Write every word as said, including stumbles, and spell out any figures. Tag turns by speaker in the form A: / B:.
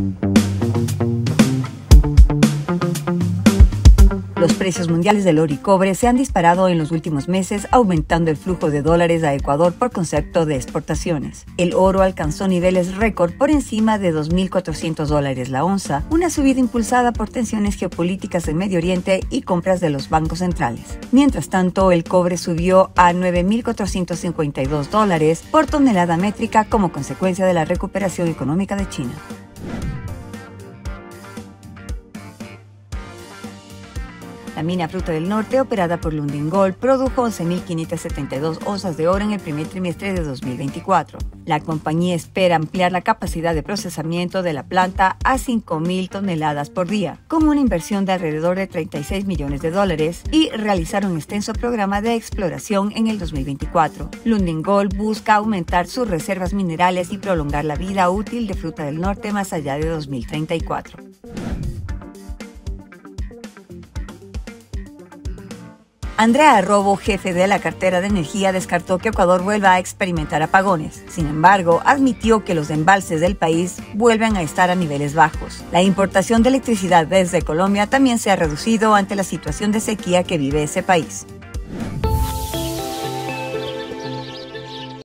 A: Los precios mundiales del oro y cobre se han disparado en los últimos meses, aumentando el flujo de dólares a Ecuador por concepto de exportaciones. El oro alcanzó niveles récord por encima de dos mil cuatrocientos dólares la onza, una subida impulsada por tensiones geopolíticas en Medio Oriente y compras de los bancos centrales. Mientras tanto, el cobre subió a nueve mil cuatrocientos cincuenta y dos dólares por tonelada métrica como consecuencia de la recuperación económica de China. La mina Fruta del Norte, operada por Lundin Gold, produjo once mil quinientas setenta y dos onzas de oro en el primer trimestre de dos mil veinticuatro. La compañía espera ampliar la capacidad de procesamiento de la planta a cinco mil toneladas por día, con una inversión de alrededor de treinta y seis millones de dólares, y realizar un extenso programa de exploración en el dos mil veinticuatro. Lundin Gold busca aumentar sus reservas minerales y prolongar la vida útil de Fruta del Norte más allá de dos mil treinta y cuatro. Andrea Robo, jefe de la cartera de energía, descartó que Ecuador vuelva a experimentar apagones. Sin embargo, admitió que los embalses del país vuelven a estar a niveles bajos. La importación de electricidad desde Colombia también se ha reducido ante la situación de sequía que vive ese país.